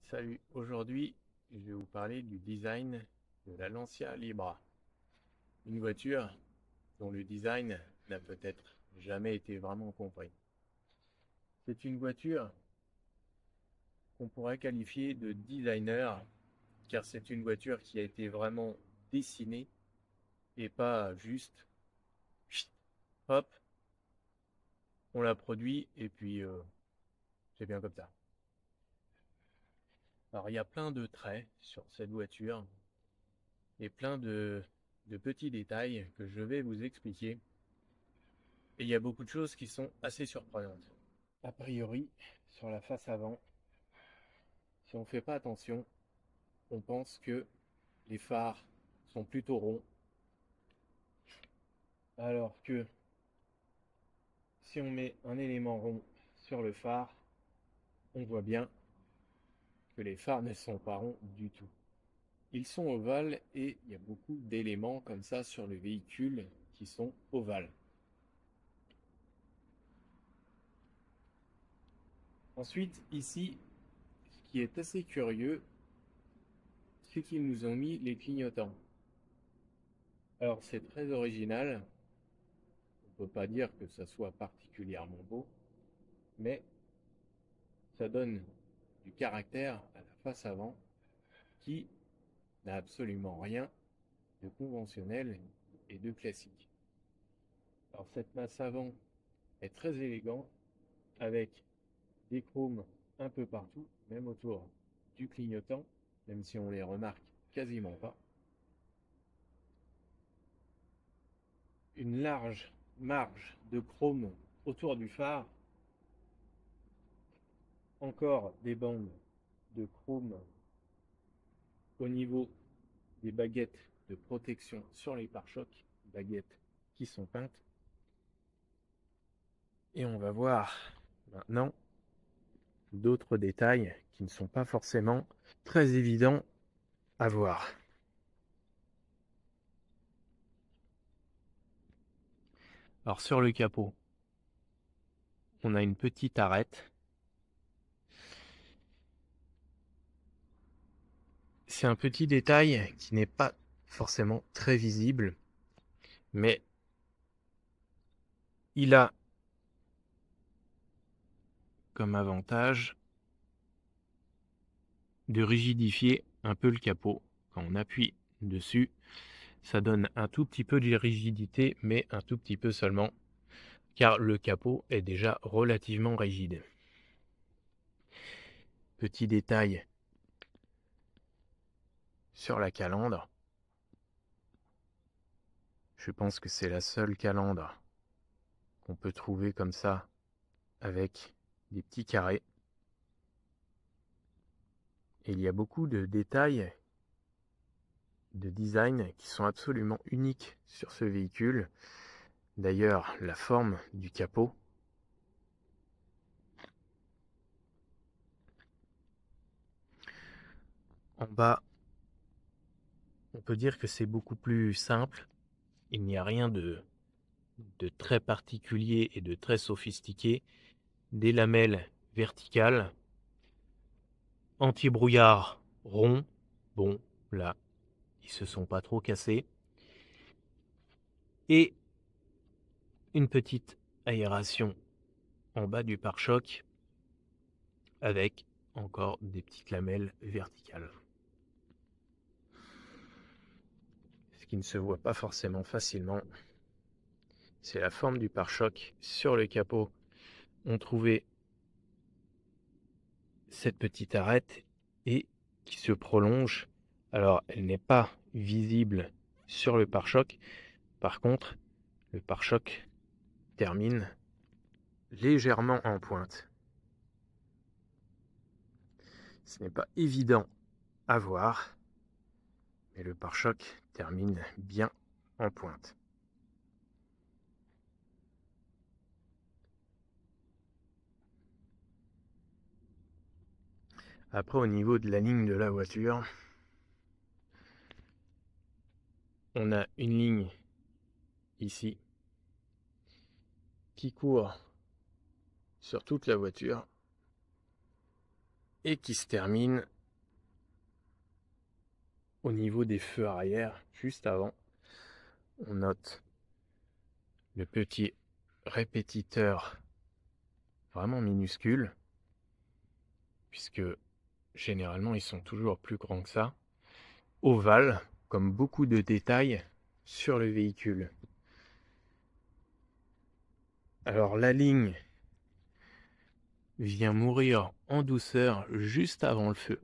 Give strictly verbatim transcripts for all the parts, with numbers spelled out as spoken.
Salut, aujourd'hui je vais vous parler du design de la Lancia Libra. Une voiture dont le design n'a peut-être jamais été vraiment compris. C'est une voiture qu'on pourrait qualifier de designer car c'est une voiture qui a été vraiment dessinée et pas juste hop, on la produit et puis euh, c'est bien comme ça. Alors il y a plein de traits sur cette voiture et plein de, de petits détails que je vais vous expliquer. Et il y a beaucoup de choses qui sont assez surprenantes. A priori, sur la face avant, si on ne fait pas attention, on pense que les phares sont plutôt ronds, alors que si on met un élément rond sur le phare, on voit bien que les phares ne sont pas ronds du tout. Ils sont ovales et il y a beaucoup d'éléments comme ça sur le véhicule qui sont ovales. Ensuite, ici, ce qui est assez curieux, c'est qu'ils nous ont mis les clignotants. Alors c'est très original, on ne peut pas dire que ça soit particulièrement beau, mais ça donne du caractère à la face avant qui n'a absolument rien de conventionnel et de classique. Alors cette masse avant est très élégante avec des chromes un peu partout, même autour du clignotant, même si on les remarque quasiment pas. Une large marge de chrome autour du phare, encore des bandes de chrome au niveau des baguettes de protection sur les pare-chocs, baguettes qui sont peintes. Et on va voir maintenant d'autres détails qui ne sont pas forcément très évidents à voir. Alors sur le capot, on a une petite arête. C'est un petit détail qui n'est pas forcément très visible, mais il a comme avantage de rigidifier un peu le capot. Quand on appuie dessus, ça donne un tout petit peu de rigidité, mais un tout petit peu seulement, car le capot est déjà relativement rigide. Petit détail sur la calandre. Je pense que c'est la seule calandre qu'on peut trouver comme ça, avec des petits carrés. Et il y a beaucoup de détails de design qui sont absolument uniques sur ce véhicule. D'ailleurs, la forme du capot. En bas, on peut dire que c'est beaucoup plus simple. Il n'y a rien de, de très particulier et de très sophistiqué. Des lamelles verticales, anti-brouillard rond. Bon, là, ils se sont pas trop cassés. Et une petite aération en bas du pare-choc avec encore des petites lamelles verticales. Ce qui ne se voit pas forcément facilement, c'est la forme du pare-choc. Sur le capot, on trouvait cette petite arête et qui se prolonge. Alors, elle n'est pas visible sur le pare-choc. Par contre, le pare-choc termine légèrement en pointe. Ce n'est pas évident à voir, mais le pare-choc termine bien en pointe. Après, au niveau de la ligne de la voiture, on a une ligne ici qui court sur toute la voiture et qui se termine au niveau des feux arrière, juste avant, on note le petit répétiteur vraiment minuscule, puisque généralement ils sont toujours plus grands que ça, ovale, comme beaucoup de détails sur le véhicule. Alors la ligne vient mourir en douceur juste avant le feu.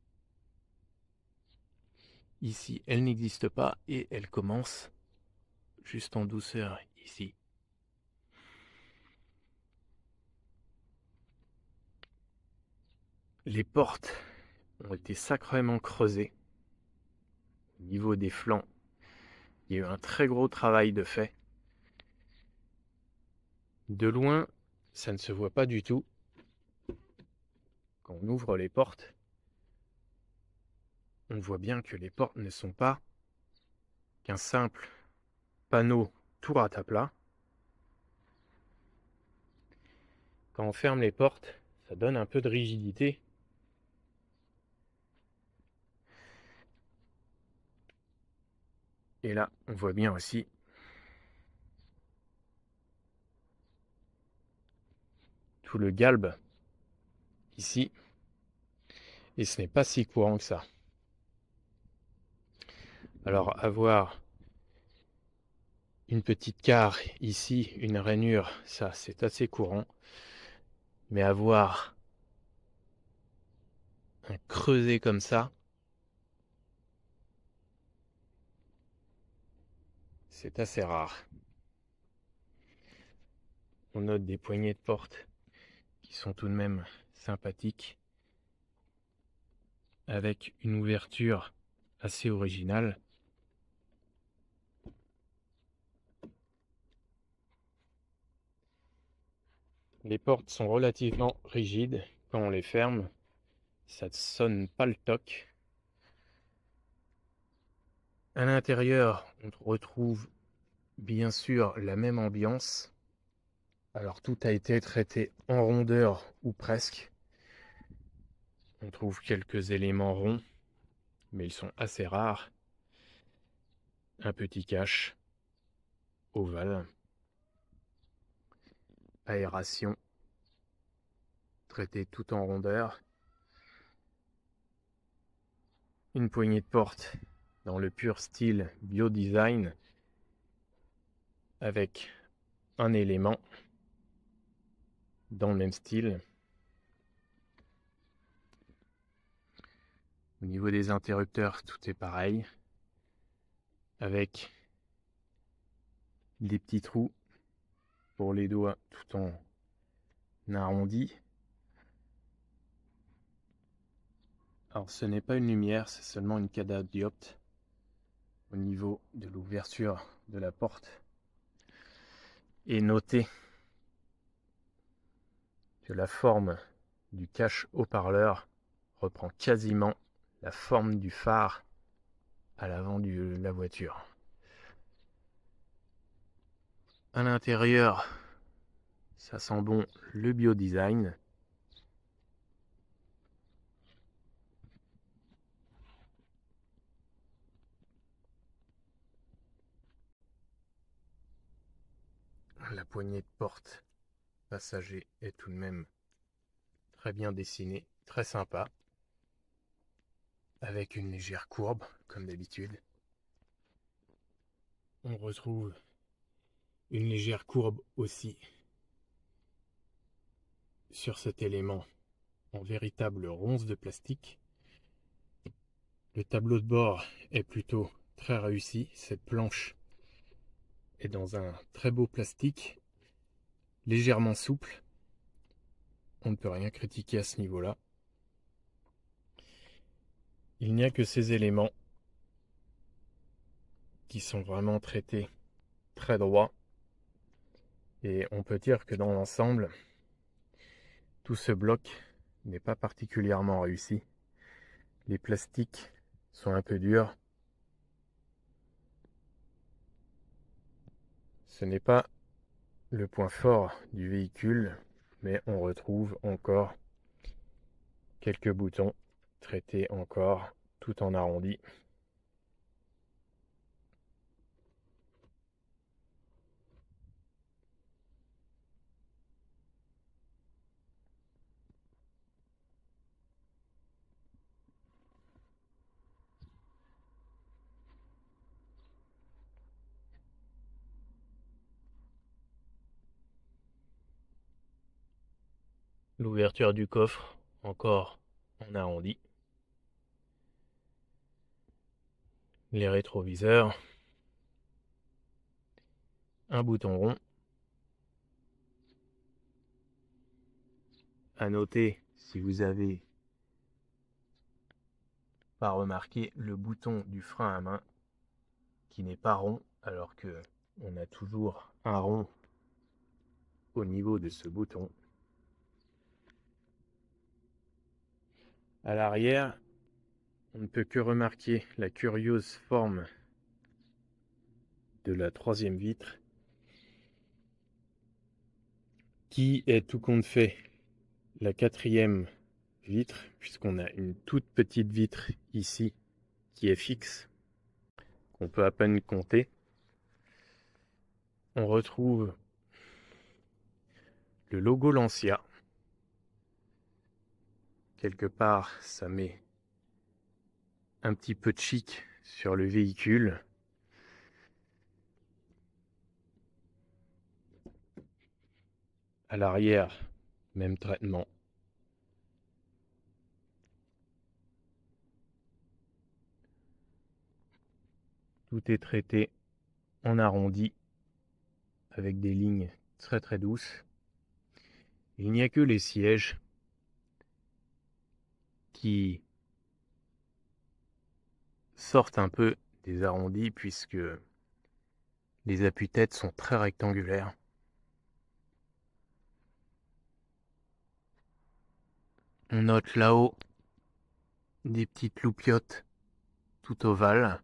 Ici, elle n'existe pas et elle commence juste en douceur ici. Les portes ont été sacrément creusées. Au niveau des flancs, il y a eu un très gros travail de fait. De loin, ça ne se voit pas du tout. Quand on ouvre les portes, on voit bien que les portes ne sont pas qu'un simple panneau tour à plat. Quand on ferme les portes, ça donne un peu de rigidité. Et là, on voit bien aussi tout le galbe ici. Et ce n'est pas si courant que ça. Alors, avoir une petite carre ici, une rainure, ça c'est assez courant. Mais avoir un creuset comme ça, c'est assez rare. On note des poignées de porte qui sont tout de même sympathiques, avec une ouverture assez originale. Les portes sont relativement rigides. Quand on les ferme, ça ne sonne pas le toc. À l'intérieur, on retrouve bien sûr la même ambiance. Alors tout a été traité en rondeur ou presque. On trouve quelques éléments ronds, mais ils sont assez rares. Un petit cache ovale. Aération. Traité tout en rondeur. Une poignée de porte dans le pur style bio-design avec un élément dans le même style. Au niveau des interrupteurs, tout est pareil, avec des petits trous pour les doigts tout en arrondi. Alors ce n'est pas une lumière, c'est seulement une catadiopte au niveau de l'ouverture de la porte. Et notez que la forme du cache haut-parleur reprend quasiment la forme du phare à l'avant de la voiture. À l'intérieur, ça sent bon le bio-design. La poignée de porte passager est tout de même très bien dessinée, très sympa, avec une légère courbe, comme d'habitude. On retrouve une légère courbe aussi sur cet élément en véritable ronce de plastique. Le tableau de bord est plutôt très réussi. Cette planche est dans un très beau plastique, légèrement souple. On ne peut rien critiquer à ce niveau-là. Il n'y a que ces éléments qui sont vraiment traités très droit. Et on peut dire que dans l'ensemble, tout ce bloc n'est pas particulièrement réussi. Les plastiques sont un peu durs. Ce n'est pas le point fort du véhicule, mais on retrouve encore quelques boutons traités encore tout en arrondi. L'ouverture du coffre, encore en arrondi. Les rétroviseurs. Un bouton rond. À noter, si vous avez pas remarqué, le bouton du frein à main qui n'est pas rond, alors que on a toujours un rond au niveau de ce bouton. À l'arrière, on ne peut que remarquer la curieuse forme de la troisième vitre qui est tout compte fait la quatrième vitre, puisqu'on a une toute petite vitre ici qui est fixe, qu'on peut à peine compter. On retrouve le logo Lancia. Quelque part, ça met un petit peu de chic sur le véhicule. À l'arrière, même traitement. Tout est traité en arrondi avec des lignes très très douces. Il n'y a que les sièges qui sortent un peu des arrondis puisque les appuis-têtes sont très rectangulaires. On note là-haut des petites loupiottes tout ovales.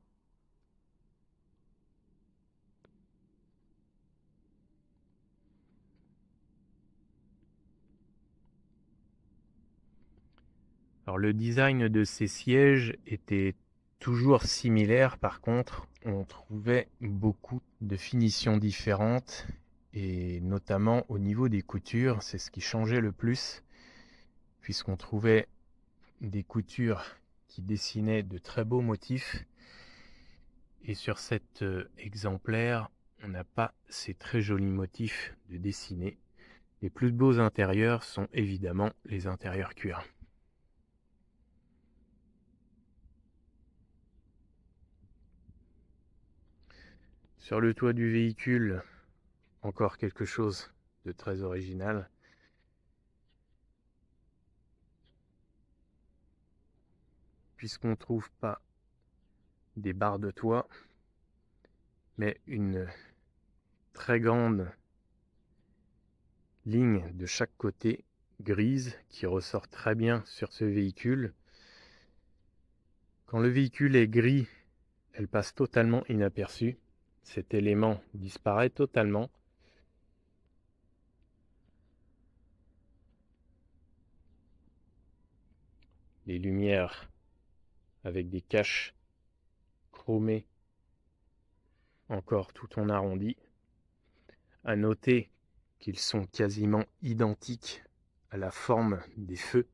Alors le design de ces sièges était toujours similaire, par contre on trouvait beaucoup de finitions différentes et notamment au niveau des coutures, c'est ce qui changeait le plus puisqu'on trouvait des coutures qui dessinaient de très beaux motifs et sur cet exemplaire on n'a pas ces très jolis motifs de dessinés. Les plus beaux intérieurs sont évidemment les intérieurs cuir. Sur le toit du véhicule, encore quelque chose de très original. Puisqu'on ne trouve pas des barres de toit, mais une très grande ligne de chaque côté grise qui ressort très bien sur ce véhicule. Quand le véhicule est gris, elle passe totalement inaperçue. Cet élément disparaît totalement. Les lumières avec des caches chromées encore tout en arrondi. À noter qu'ils sont quasiment identiques à la forme des feux.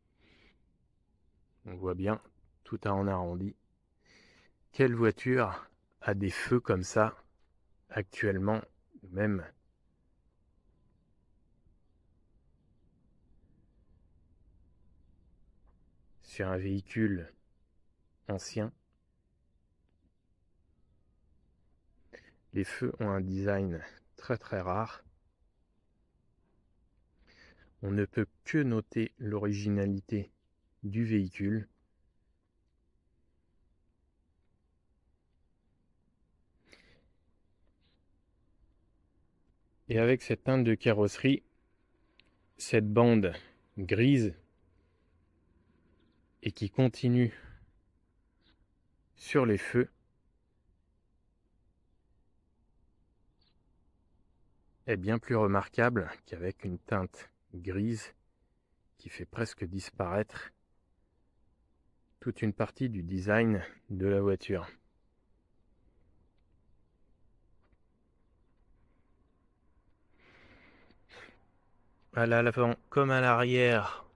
On voit bien, tout en arrondi. Quelle voiture a des feux comme ça actuellement, même sur un véhicule ancien? Les feux ont un design très très rare. On ne peut que noter l'originalité du véhicule. Et avec cette teinte de carrosserie, cette bande grise et qui continue sur les feux, est bien plus remarquable qu'avec une teinte grise qui fait presque disparaître toute une partie du design de la voiture. À l'avant comme à l'arrière,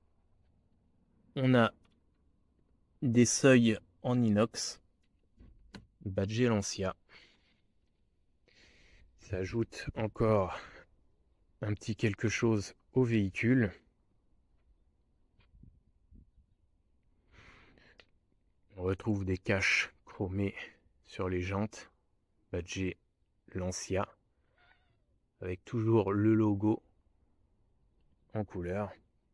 on a des seuils en inox, badgé Lancia. Ça ajoute encore un petit quelque chose au véhicule. On retrouve des caches chromées sur les jantes, badgées Lancia, avec toujours le logo en couleur.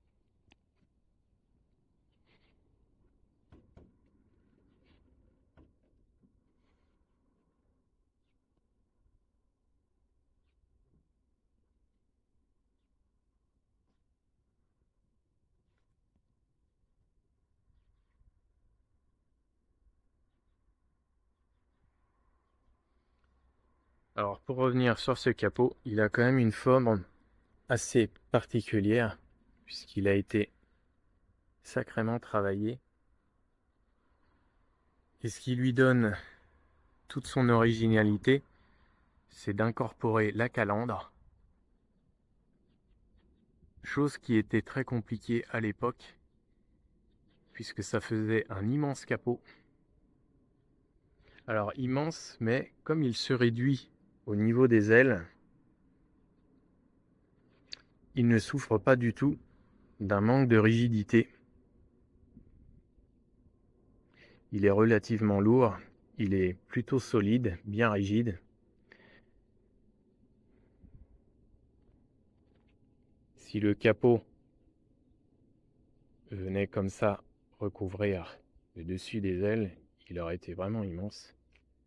Alors pour revenir sur ce capot, il a quand même une forme assez particulière puisqu'il a été sacrément travaillé. Et ce qui lui donne toute son originalité, c'est d'incorporer la calandre, chose qui était très compliquée à l'époque puisque ça faisait un immense capot. Alors immense, mais comme il se réduit au niveau des ailes, il ne souffre pas du tout d'un manque de rigidité. Il est relativement lourd, il est plutôt solide, bien rigide. Si le capot venait comme ça recouvrir le dessus des ailes, il aurait été vraiment immense.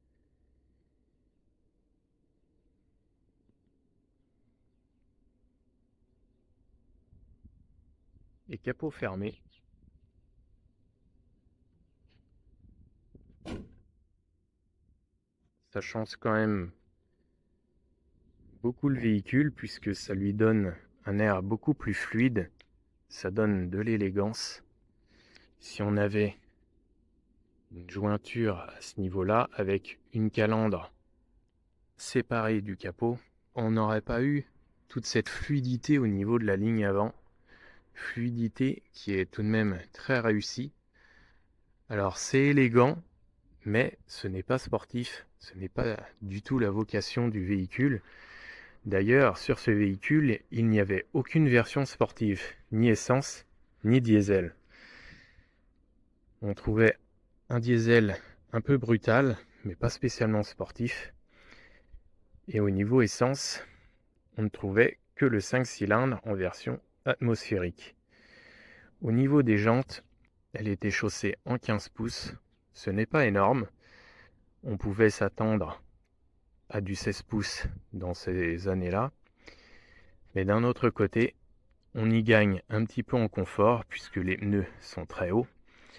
Et capot fermé. Ça change quand même beaucoup le véhicule puisque ça lui donne un air beaucoup plus fluide. Ça donne de l'élégance. Si on avait une jointure à ce niveau-là avec une calandre séparée du capot, on n'aurait pas eu toute cette fluidité au niveau de la ligne avant. Fluidité qui est tout de même très réussie. Alors c'est élégant, mais ce n'est pas sportif. Ce n'est pas du tout la vocation du véhicule. D'ailleurs, sur ce véhicule, il n'y avait aucune version sportive, ni essence, ni diesel. On trouvait un diesel un peu brutal, mais pas spécialement sportif. Et au niveau essence, on ne trouvait que le cinq cylindres en version atmosphérique. Au niveau des jantes, elle était chaussée en quinze pouces. Ce n'est pas énorme. On pouvait s'attendre à du seize pouces dans ces années-là. Mais d'un autre côté, on y gagne un petit peu en confort puisque les pneus sont très hauts.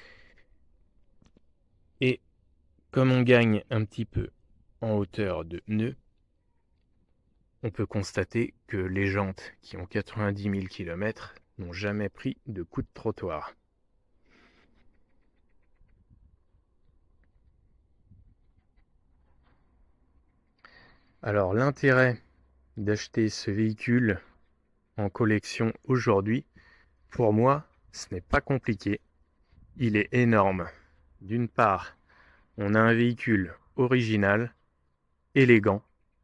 Et comme on gagne un petit peu en hauteur de pneus, on peut constater que les jantes qui ont quatre-vingt-dix mille kilomètres n'ont jamais pris de coup de trottoir. Alors l'intérêt d'acheter ce véhicule en collection aujourd'hui, pour moi, ce n'est pas compliqué. Il est énorme. D'une part, on a un véhicule original, élégant.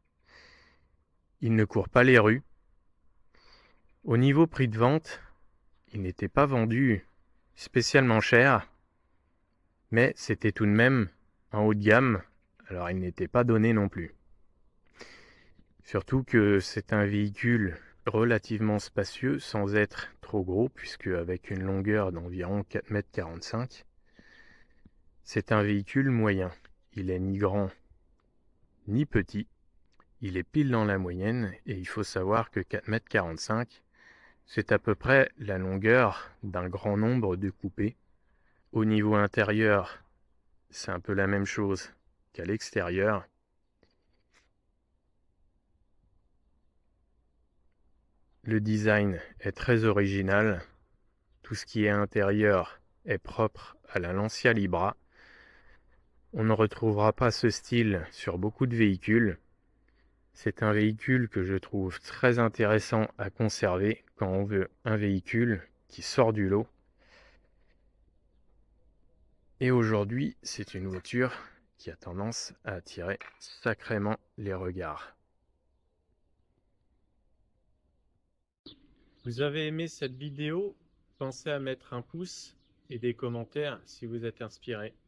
Il ne court pas les rues. Au niveau prix de vente, il n'était pas vendu spécialement cher, mais c'était tout de même un haut de gamme, alors il n'était pas donné non plus. Surtout que c'est un véhicule relativement spacieux sans être trop gros, puisque avec une longueur d'environ quatre mètres quarante-cinq, c'est un véhicule moyen. Il est ni grand ni petit, il est pile dans la moyenne, et il faut savoir que quatre mètres quarante-cinq, c'est à peu près la longueur d'un grand nombre de coupés. Au niveau intérieur, c'est un peu la même chose qu'à l'extérieur. Le design est très original. Tout ce qui est intérieur est propre à la Lancia Libra. On ne retrouvera pas ce style sur beaucoup de véhicules. C'est un véhicule que je trouve très intéressant à conserver quand on veut un véhicule qui sort du lot. Et aujourd'hui, c'est une voiture qui a tendance à attirer sacrément les regards. Vous avez aimé cette vidéo? Pensez à mettre un pouce et des commentaires si vous êtes inspiré.